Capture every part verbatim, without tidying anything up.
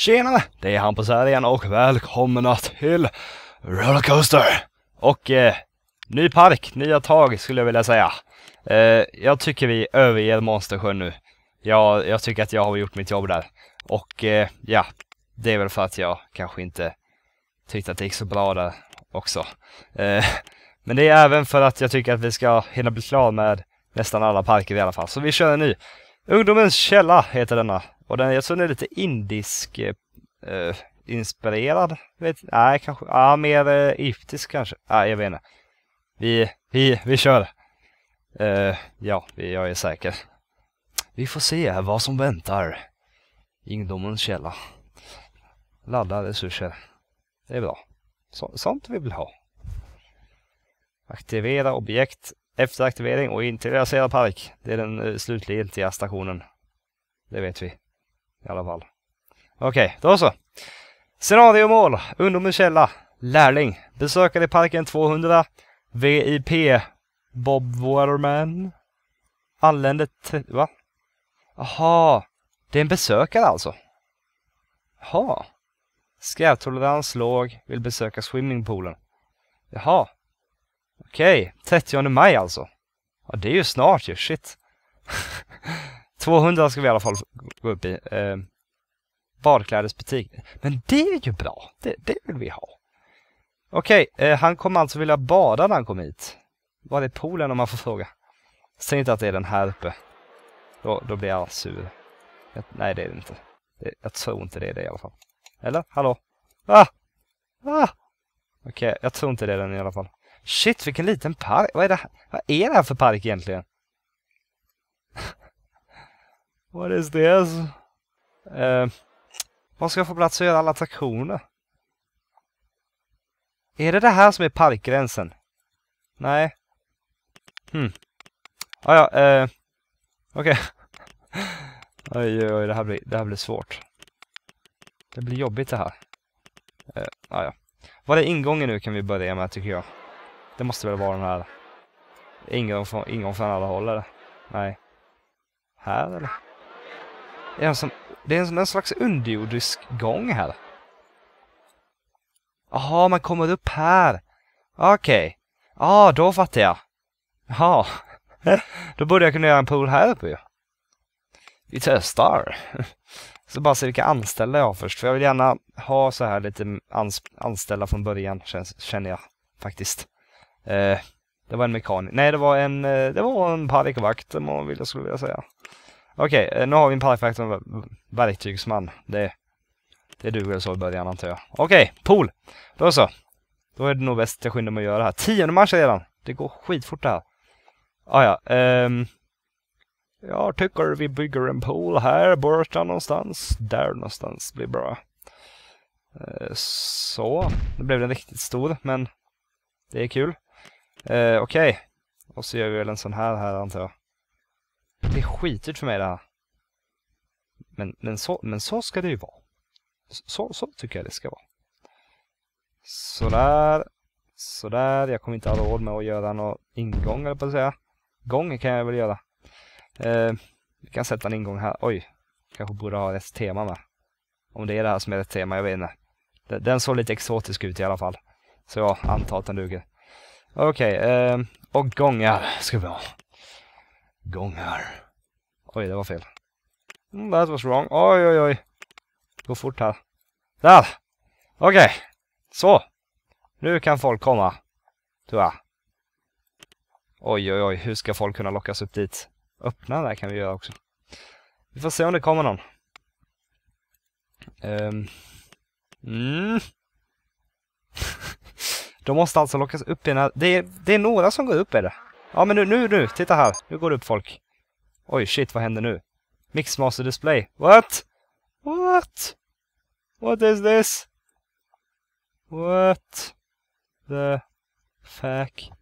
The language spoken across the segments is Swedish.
Tjena, det är Hampus här igen och välkomna till Rollercoaster. Och eh, ny park, nya tag skulle jag vilja säga. Eh, jag tycker vi överger Monstersjön nu. Jag, jag tycker att jag har gjort mitt jobb där. Och eh, ja, det är väl för att jag kanske inte tyckte att det gick så bra där också. Eh, men det är även för att jag tycker att vi ska hinna bli klar med nästan alla parker i alla fall. Så vi kör en ny. Ungdomens källa heter denna. Och den, jag tror den är lite indisk eh, inspirerad. Vet, nej, kanske. Ja, mer eh, egyptisk kanske. Nej, jag vet inte. Vi, vi, vi kör. Eh, ja, jag är säker. Vi får se vad som väntar. Ungdomens källa. Ladda resurser. Det är bra. Så, sånt vi vill ha. Aktivera objekt efter aktivering och integrera park. Det är den uh, slutliga stationen. Det vet vi. I alla fall. Okej, okay, då så. Scenariomål. Ungdomens källa. Lärling. Besökare i parken tvåhundra. V I P. Bob Waterman. Anländer till... Va? Aha. Det är en besökare alltså. Jaha. Skräptolerans låg. Vill besöka swimmingpoolen. Jaha. Okej. Okay. trettionde maj alltså. Ja, det är ju snart ju. Shit. tvåhundra ska vi i alla fall gå upp i. Eh, badklädesbutik. Men det är ju bra. Det, det vill vi ha. Okej, okay, eh, han kommer alltså vilja bada när han kommer hit. Var är poolen om man får fråga? Säg inte att det är den här uppe. Då, då blir jag sur. Jag, nej, det är det inte. Det, jag tror inte det är det i alla fall. Eller? Hallå? Ah! Ah! Okej, okay, jag tror inte det är den i alla fall. Shit, vilken liten park. Vad är det här? Vad är det här för park egentligen? What is this? Uh, vad ska jag få plats att göra alla attraktioner? Är det det här som är parkgränsen? Nej. Hmm. Ah, ja, uh, okej. Okay. oj, oj, oj, det här blir, det här blir svårt. Det blir jobbigt det här. Uh, ah, ja. Var är ingången nu kan vi börja med tycker jag. Det måste väl vara den här. Ingång från, ingång från alla håll eller? Nej. Här eller? Det är en, som, det är en, en slags underjordisk gång här. Jaha, man kommer upp här. Okej. Okay. Ja, ah, då fattar jag. Jaha. Då borde jag kunna göra en pool här uppe ju. Vi testar. Så bara se vilka anställda jag har först. För jag vill gärna ha så här lite ans anställda från början, känner jag faktiskt. Eh, det var en mekanik. Nej, det var en, det var en parkvakt, om man vill, jag skulle vilja säga. Okej, okay, nu har vi en parkvakt och en verktygsman. Det, det duger så i början antar jag. Okej, okay, pool. Då så. Då är det nog bäst att jag skyndar mig att göra det här. tionde mars redan. Det går skitfort det här. Ah, ja, um, jag tycker vi bygger en pool här borta någonstans. Där någonstans blir bra. Uh, så. Nu blev den riktigt stor, men det är kul. Uh, Okej. Okay. Och så gör vi väl en sån här här antar jag. Det är skitigt för mig det här. Men, men, så, men så ska det ju vara. Så, så tycker jag det ska vara. Sådär. Sådär. Jag kommer inte ha råd med att göra någon ingång eller på att säga. Gång kan jag väl göra. Eh, vi kan sätta en ingång här. Oj. Kanske borde ha ett tema med. Om det är det här som är ett tema, jag vet inte. Den såg lite exotisk ut i alla fall. Så jag antar att den duger. Okej. Okay, eh, och gångar ska vi ha. Gångar. Oj, det var fel. Mm, that was wrong. Oj, oj, oj. Gå fort här. Där! Okej. Okay. Så. Nu kan folk komma. Tror jag. Oj, oj, oj. Hur ska folk kunna lockas upp dit? Öppna där kan vi göra också. Vi får se om det kommer någon. Um. Mm. De måste alltså lockas upp i den här. Det är, det är några som går upp är det. Ja, men nu, nu, nu. Titta här. Nu går det upp folk. Oj, shit. Vad händer nu? Mixmaster display. What? What? What is this? What the fuck?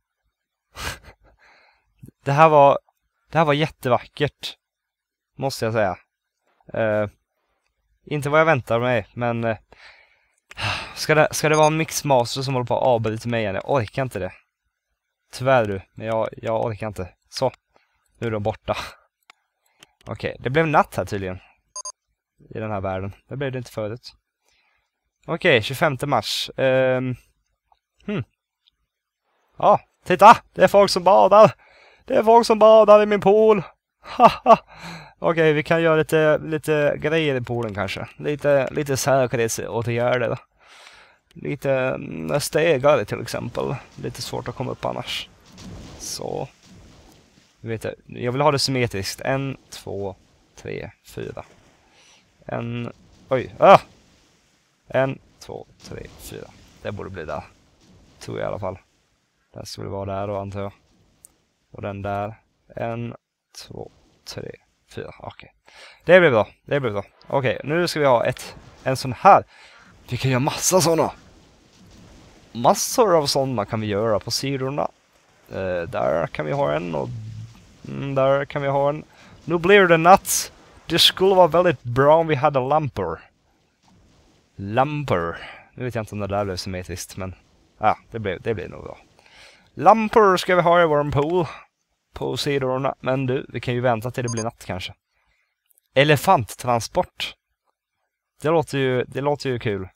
Det här var det här var jättevackert. Måste jag säga. Uh, inte vad jag väntar mig, men uh, ska, det, ska det vara en mixmaster som håller på att avbryta mig igen? Jag orkar inte det. Tyvärr du, men jag, jag orkar inte. Så, nu är de borta. Okej, okay, det blev natt här tydligen. i den här världen. Det blev det inte förut. Okej, okay, tjugofemte mars. Um, hmm. Ja, titta! Det är folk som badar! Det är folk som badar i min pool! Haha! Okej, okay, vi kan göra lite, lite grejer i poolen kanske. Lite, lite säkerhetsåtgärder. Lite stegar till exempel. Lite svårt att komma upp annars. Så. Vet jag, jag vill ha det symmetriskt. En, två, tre, fyra. En, oj, ah! En, två, tre, fyra. Det borde bli där. Tror jag i alla fall. Den skulle vara där då antar jag. Och den där. En, två, tre, fyra. Okej. Okay. Det blir bra. Det blir bra. Okej, okay, nu ska vi ha ett, en sån här. Vi kan göra massa såna. Massor av såna kan vi göra på sidorna. Uh, där kan vi ha en och mm, där kan vi ha en. Nu blir det natt. Det skulle vara väldigt bra om vi hade lampor. Lampor. Nu vet jag inte om det där blev symmetriskt, men ja, det blir, det blir nog bra. Lampor ska vi ha i vår pool. På sidorna. Men du, vi kan ju vänta till det blir natt kanske. Elefanttransport. Det låter ju, det låter ju kul.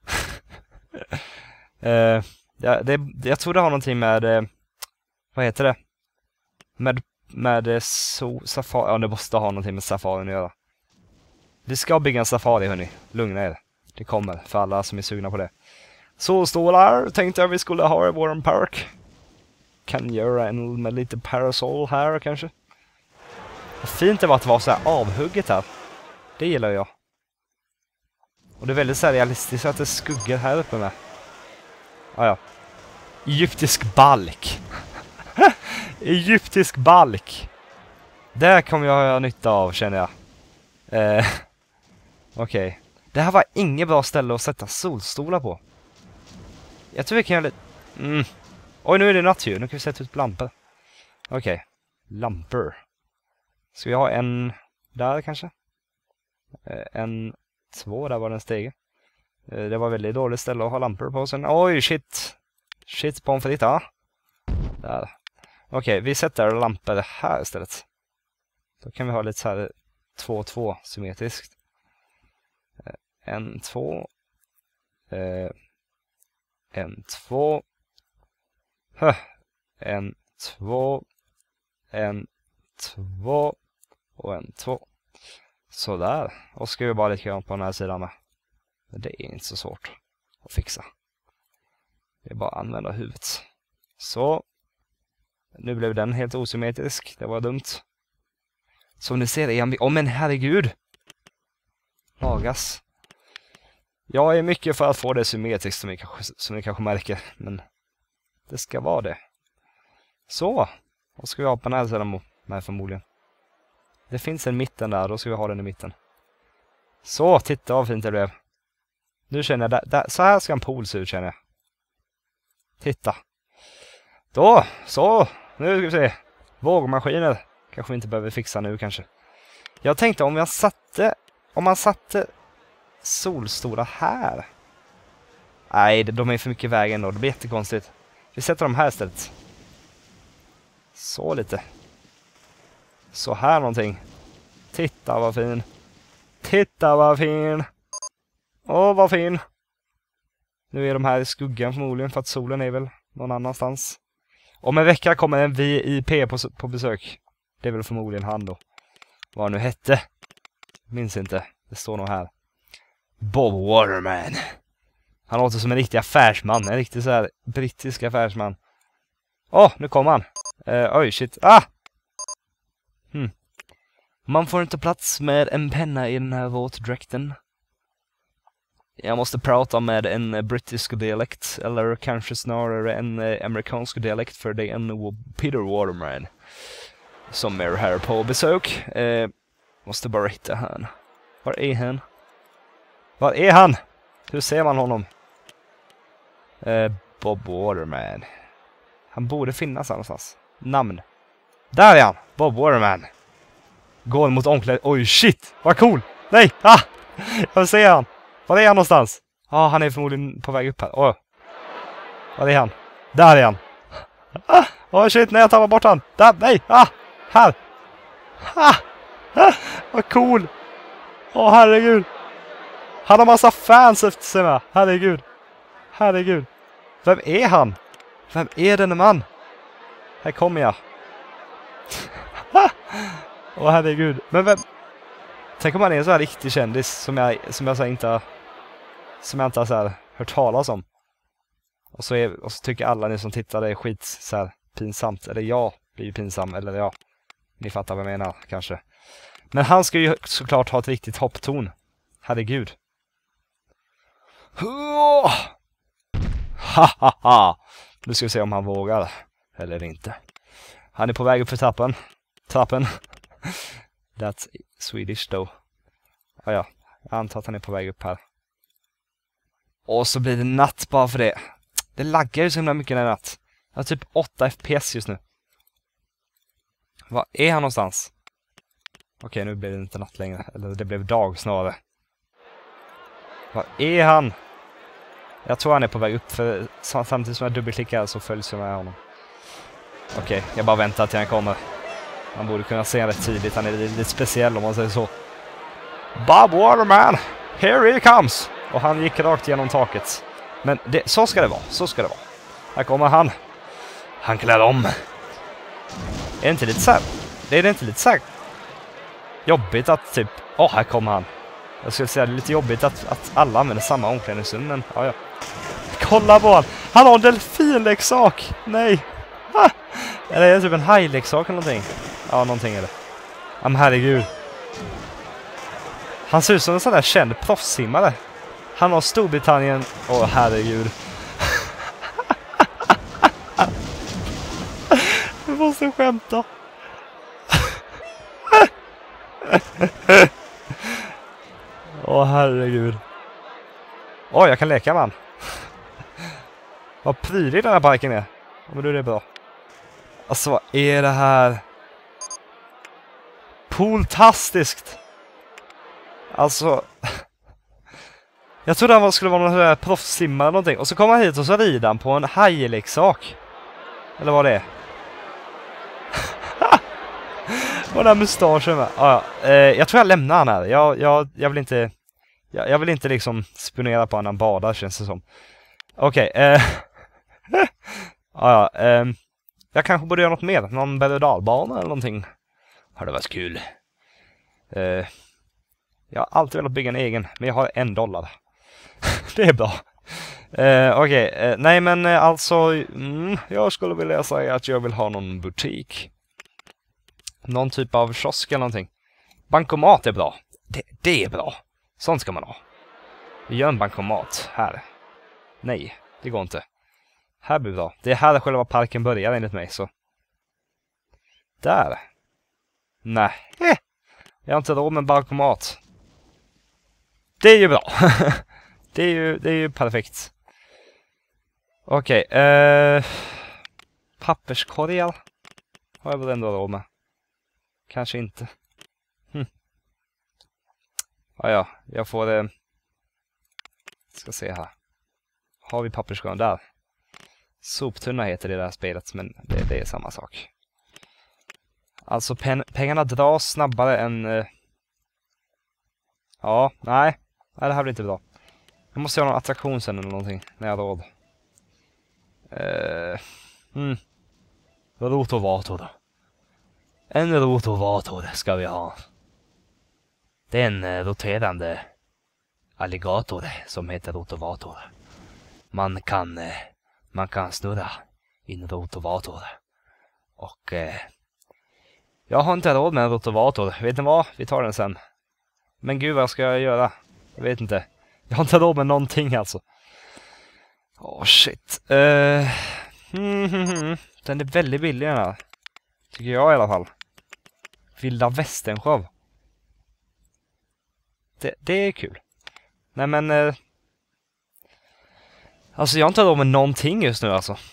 uh, ja, det, jag tror det har någonting med, uh, vad heter det? Med, med uh, so, safari. Ja, det måste ha någonting med safarin att göra. Vi ska bygga en safari, hörni. Lugna er. Det kommer för alla som är sugna på det. Solstolar tänkte jag vi skulle ha i våran park. Kan göra en med lite parasol här kanske. Fint det var att det var så här avhugget här. Det gillar jag. Och det är väldigt så här realistiskt att det skuggar här uppe med. Ah, ja. Egyptisk balk. Egyptisk balk. Det kommer jag ha nytta av känner jag. Eh, Okej. Okay. Det här var inget bra ställe att sätta solstolar på. Jag tror vi kan göra lite... Mm. Oj, nu är det natt ju. Nu kan vi sätta ut lampor. Okej. Okay. Lampor. Ska vi ha en där kanske? En, två, där var den steg. Det var väldigt dåligt ställe att ha lampor på sen. Oj, shit. Shit, pommes frites, ja. Där. Okej, okay, vi sätter lampor här istället. Då kan vi ha lite så här två två symmetriskt. En, två. Eh, en, två. Huh. En, två. En, två. Och en, två. Sådär. Och ska vi bara lite grann på den här sidan med. Men det är inte så svårt att fixa. Det är bara att använda huvudet. Så. Nu blev den helt osymmetrisk. Det var dumt. Som ni ser är vi... Åh, men herregud! Lagas. Jag är mycket för att få det symmetriskt som ni kanske, som ni kanske märker. Men det ska vara det. Så. Vad ska vi ha på den här sidan med förmodligen? Det finns en mitten där. Då ska vi ha den i mitten. Så, titta vad fint det blev. Nu känner jag... Där, där, så här ska en pool se ut känner jag. Titta. Då, så. Nu ska vi se. Vågmaskiner. Kanske vi inte behöver fixa nu kanske. Jag tänkte om jag satte... Om man satte solstolar här. Nej, de är för mycket i vägen då. Det blir jättekonstigt. Vi sätter dem här istället. Så lite. Så här någonting. Titta vad fin. Titta vad fin. Åh, vad fin. Nu är de här i skuggan förmodligen för att solen är väl någon annanstans. Om en vecka kommer en V I P på, på besök. Det är väl förmodligen han då. Vad nu hette. Minns inte. Det står nog här. Bob Waterman. Han låter som en riktig affärsman. En riktig så här brittisk affärsman. Åh, oh, nu kommer han. Uh, oj, shit. Ah! Hmm. Man får inte plats med en penna i den här våtdräkten. Jag måste prata med en brittisk dialekt. Eller kanske snarare en amerikansk dialekt. För det är en Peter Waterman som är här på besök. Uh, måste bara hitta han. Var är han? Var är han? Hur ser man honom? Uh, Bob Waterman. Han borde finnas någonstans. Namn. Där är han! Bob Waterman. Går mot omkläd... Oj, shit! Vad cool! Nej! Ah! Jag ser han! Var är han någonstans? Ja, ah, han är förmodligen på väg upp här. Åh. Var är han? Där är han! Ah! Åh, oh, shit! Nej, jag tappar bort han! Där! Nej! Ah! Här! Ah! Ah! Vad cool! Åh, herregud. Han har massa fans efter sig med. Herregud. Herregud. Vem är han? Vem är den man? Här kommer jag. Åh, herregud. Men vem? Tänk om han är en sån här riktig kändis som jag, som jag så inte har, som jag inte har så här hört talas om. Och så, är, och så tycker alla ni som tittar det är skit så här pinsamt. Eller jag blir pinsam. Eller ja, ni fattar vad jag menar kanske. Men han ska ju såklart ha ett riktigt hoppton. Herregud. Hahaha. Nu ska vi se om han vågar. Eller inte. Han är på väg upp för trappen. Trappen. That's Swedish though. Ah, ja, jag antar att han är på väg upp här. Och så blir det natt bara för det. Det laggar ju så himla mycket när det är natt. Jag har typ åtta F P S just nu. Var är han någonstans? Okej, nu blir det inte natt längre. Eller det blev dag snarare. Var är han? Jag tror han är på väg upp. För samtidigt som jag dubbelklickar så följs jag med honom. Okej, jag bara väntar till han kommer. Man borde kunna se rätt tydligt. Han är lite speciell om man säger så. Bob Waterman! Here he comes! Och han gick rakt genom taket. Men det, så ska det vara. Så ska det vara. Här kommer han. Han klär om. Är det inte lite så här? Det är det inte lite så här jobbigt att typ... Åh, oh, här kommer han. Jag skulle säga det är lite jobbigt att, att alla använder samma omklädningsrum, men ja, ja. Kolla på han. Han har en delfinleksak. Nej. Ah. Eller är det typ en hajleksak eller någonting? Ja, någonting är det. Ja, men herregud. Han ser ut som en sån där känd proffssimmare. Han har Storbritannien. Åh, herregud. Du måste skämta. Åh, herregud. Åh, jag kan leka med han. Vad prydlig den här parken är. Men du, det är bra. Alltså, vad är det här? Pooltastiskt. Alltså... Jag trodde han skulle vara någon sån här proffssimmare eller någonting. Och så kommer han hit och så rider han på en hajleksak. Eller vad det är. Och den här mustaschen med. Ah, ja. eh, jag tror jag lämnar han här. Jag, jag, jag vill inte... Jag, jag vill inte liksom spionera på han badar, känns det som. Okej. Okay, eh, ah, ja, eh, jag kanske borde göra något mer. Någon berg- och dalbana eller någonting. Har det varit kul. Eh, jag har alltid velat bygga en egen. Men jag har en dollar. Det är bra. Eh, Okej. Okay, eh, nej men eh, alltså... Mm, jag skulle vilja säga att jag vill ha någon butik. Någon typ av kiosk eller någonting. Bankomat är bra. Det, det är bra. Sånt ska man ha. Vi gör en bankomat här. Nej, det går inte. Här blir bra. Det är här själva parken börjar enligt mig, så. Där. Nej. Eh. Jag har inte råd med en bankomat. Det är ju bra. det, är ju, det är ju perfekt. Okej. Okay, eh, papperskorgar har jag väl ändå råd med. Kanske inte. Hm. Ja, ja. Jag får... Eh, ska se här. Har vi papperskorgen där? Soptunna heter det där spelet, men det, det är samma sak. Alltså pen, pengarna dras snabbare än... Eh, ja, nej. Nej, det här blir inte bra. Jag måste göra någon attraktion sen eller någonting när jag har råd. Eh, mm. Rotovator då. En rotovator ska vi ha. Det är en eh, roterande alligator som heter rotovator. Man kan, eh, man kan snurra i en rotovator. Och eh, jag har inte råd med en rotovator. Vet ni vad? Vi tar den sen. Men gud, vad ska jag göra? Jag vet inte. Jag har inte råd med någonting alltså. Åh, oh, shit. Uh, mm, mm, mm. Den är väldigt billig den här. Tycker jag i alla fall. Vilda Västern-show. Det, det är kul. Nej men... Uh, alltså jag har inte råd med någonting just nu alltså.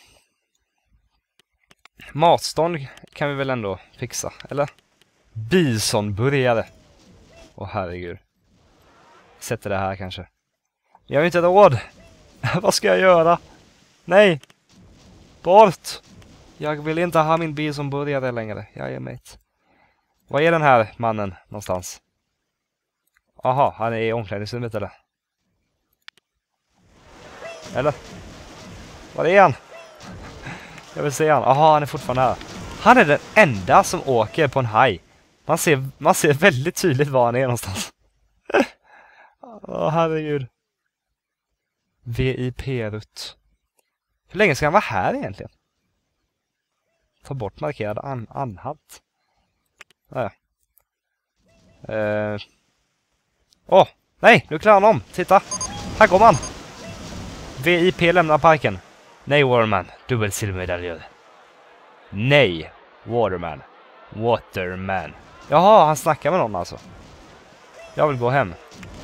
Matstånd kan vi väl ändå fixa, eller? Bisonburgare. Åh herregud. Sätter det här kanske. Jag har inte råd. Vad ska jag göra? Nej. Bort. Jag vill inte ha min bisonburgare längre. Jag är med. Vad är den här mannen någonstans? Aha, han är i omklädningsrummet eller? Eller? Var är han? Jag vill se han. Aha, han är fortfarande här. Han är den enda som åker på en haj. Man ser, man ser väldigt tydligt var han är någonstans. Åh, oh, herregud. V I P-rutt. Hur länge ska han vara här egentligen? Ta bort markerad an anhalt. Åh, uh. oh, nej, nu klarar han om. Titta, här kommer han. V I P lämnar parken. Nej, Waterman, dubbel silvermedaljör. Nej, Waterman. Waterman. Jaha, han snackar med någon alltså. Jag vill gå hem.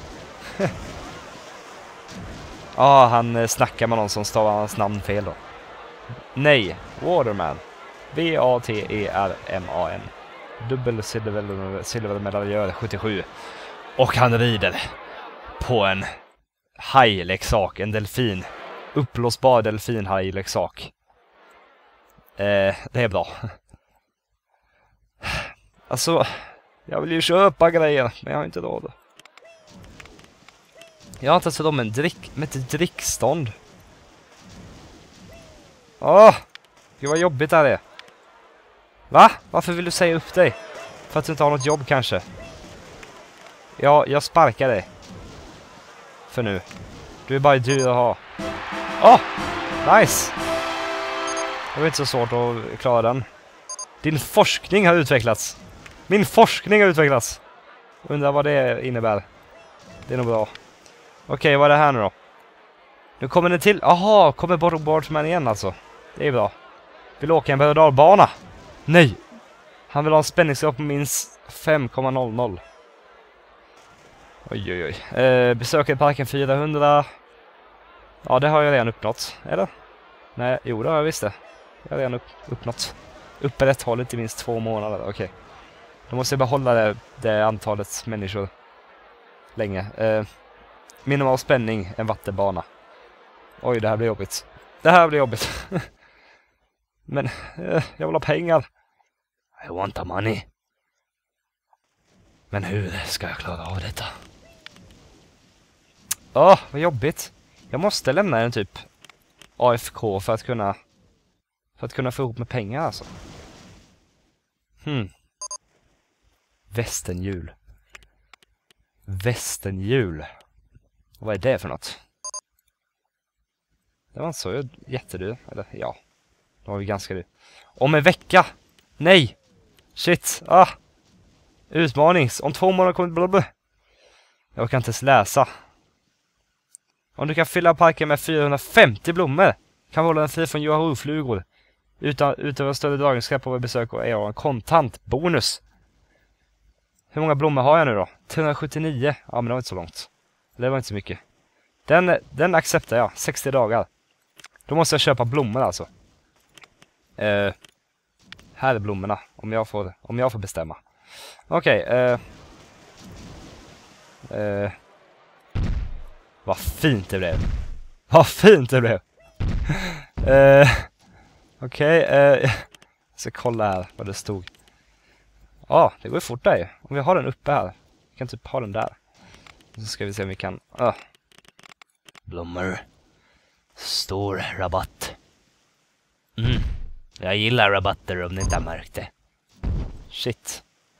Ja, ah, han snackar med någon som stavar hans namn fel då. Nej, Waterman. V A T E R M A N. Dubbel silvermedaljör sjuttiosju. Och han rider på en hajleksak, en delfin. Uppblåsbar delfinhajleksak. Eh, det är bra. Alltså, jag vill ju köpa grejer, men jag har inte råd. Jag har inte sett om en drick med ett drickstånd. Åh, gud vad jobbigt det här är. Va? Varför vill du säga upp dig? För att du inte har något jobb kanske? Ja, jag sparkar dig. För nu. Du är bara dyr att ha. Åh, nice! Det var inte så svårt att klara den. Din forskning har utvecklats. Min forskning har utvecklats. Undrar vad det innebär. Det är nog bra. Okej, vad är det här nu då? Nu kommer den till. Aha, kommer bort Boardman igen alltså. Det är bra. Vill åka en berg- och dalbana? Nej. Han vill ha en spänningsgrad på minst fem komma noll noll. Oj, oj, oj. Eh, besöka parken fyrahundra. Ja, det har jag redan uppnått. Eller? Nej, jo, det har jag visst det. Jag har redan upp, uppnått. Upprätthållet i minst två månader. Okej. Okay. Då måste jag behålla det, det antalet människor länge. Eh, minimal spänning, en vattenbana. Oj, det här blir jobbigt. Det här blir jobbigt. Men eh, jag vill ha pengar. I want the money. Men hur ska jag klara av detta? Åh, oh, vad jobbigt. Jag måste lämna en typ A F K för att kunna för att kunna få ihop med pengar alltså. Hmm. Västenhjul. Västenhjul. Vad är det för något? Det var inte så jättedyr. Eller ja. Det var ju ganska dyr. Om en vecka. Nej. Shit. Ah. Utmanings. Om två månader kommer blablabla. Jag kan inte ens läsa. Om du kan fylla parken med fyrahundrafemtio blommor. Kan hålla en fri från Joharu-flugor. Utan, utöver större dragningskraft på besök och är en kontant bonus. Hur många blommor har jag nu då? trehundrasjuttionio. Ja, men det var inte så långt. Det var inte så mycket. Den, den accepterar jag. sextio dagar. Då måste jag köpa blommor alltså. Eh, här är blommorna. Om jag får, om jag får bestämma. Okej. Okay, eh, eh, vad fint det blev. Vad fint det blev. eh, Okej. Okay, eh, jag ska kolla här vad det stod. Ja, ah, det går ju fort där. Om vi har den uppe här. Vi kan typ ha den där. Så ska vi se om vi kan... Ah. Blommor. Stor rabatt. Mm. Jag gillar rabatter om ni inte har märkt det. Shit.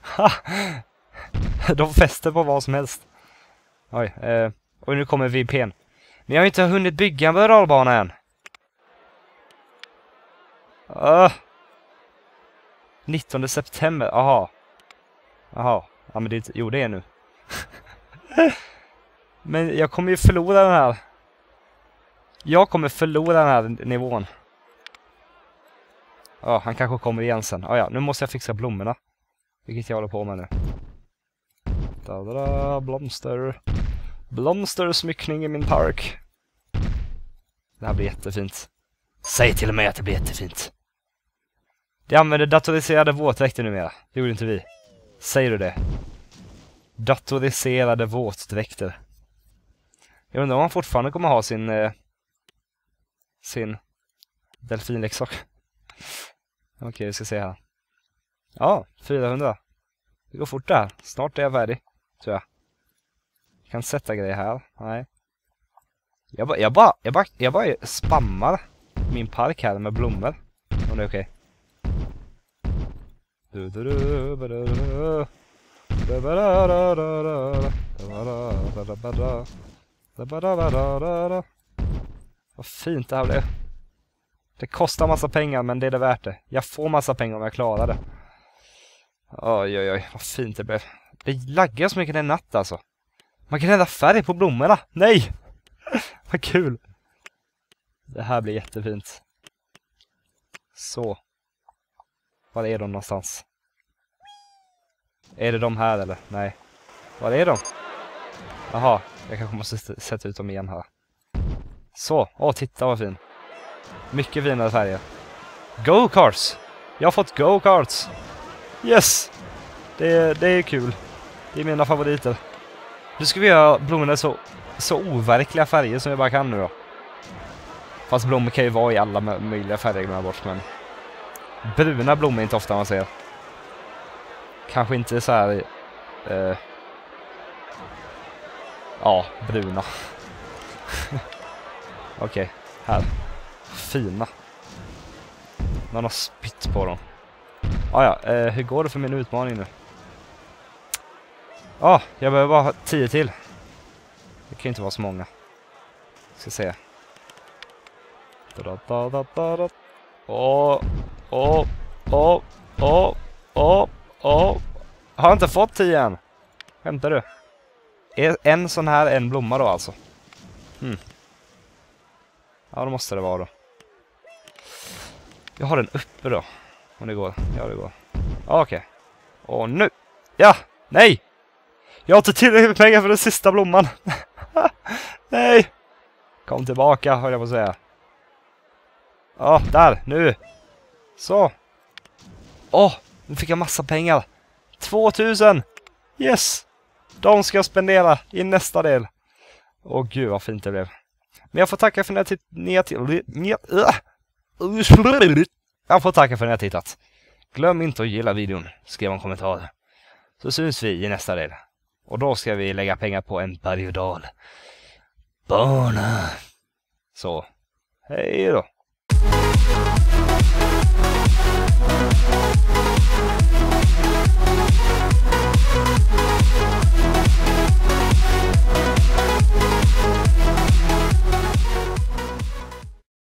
De fäster på vad som helst. Oj. Eh, och nu kommer V I P:n. Men jag har inte hunnit bygga en beralbana än. Uh. nittonde september. Aha. Aha. Ja, men det, jo, det är nu. Men jag kommer ju förlora den här. Jag kommer förlora den här nivån. Ja, han kanske kommer igen sen. Ja, ja, nu måste jag fixa blommorna. Vilket jag håller på med nu. Da-da-da, blomster. Blomstersmyckning i min park. Det här blir jättefint. Säg till mig att det blir jättefint. De använder datoriserade våtdräkter numera. Det gjorde inte vi. Säger du det? Datoriserade våtdräkter. Jag undrar om han fortfarande kommer ha sin eh, sin delfinleksak. Okej, okay, vi ska se här. Ja, fyrahundra. Det går fort där. Snart är jag färdig, tror jag. kan sätta grejer här. Nej. Jag bara, jag bara, jag bara, jag bara spammar min park här med blommor. Om det är okej. Vad fint det här blev. Det kostar massa pengar, men det är det värt det. Jag får massa pengar om jag klarar det. Oj, oj, oj. Vad fint det blev. Det laggar så mycket den natt alltså. Man kan ändra färg på blommorna. Nej! Vad kul. Det här blir jättefint. Så. Var är de någonstans? Är det de här eller? Nej. Var är de? Jaha, jag kanske måste sätta ut dem igen här. Så, åh titta vad fin. Mycket finare färger. Go-karts! Jag har fått go-karts! Yes! Det, det är kul. Det är mina favoriter. Nu ska vi göra blommorna så, så overkliga färger som vi bara kan nu då. Fast blommor kan ju vara i alla möjliga färger med bort, men bruna blommor är inte ofta man ser. Kanske inte så här eh, ja, bruna. Okej, okay, här. Fina. Någon har spytt på dem. Ah, ja, eh, hur går det för min utmaning nu? Ja, ah, jag behöver bara ha tio till. Det kan ju inte vara så många. Ska se. Åh, åh, åh, åh, åh, åh. Har jag inte fått tio än? Hämtar du? En sån här, en blomma då alltså. Hmm. Ja, då måste det vara då. Jag har den uppe då. Om det går. Ja, det går. Okej. Okay. Och nu. Ja! Nej! Jag har inte tillräckligt med pengar för den sista blomman. Nej! Kom tillbaka, höll jag på att säga. Ja, där. Nu. Så. Åh, nu fick jag massa pengar. tvåtusen! Yes! De ska jag spendera i nästa del. Åh gud, vad fint det blev. Men jag får tacka för att ni har tittat. Jag får tacka för att ni har tittat. Glöm inte att gilla videon. Skriv en kommentar. Så syns vi i nästa del. Och då ska vi lägga pengar på en berg och dal. Bana. Så. Hej då.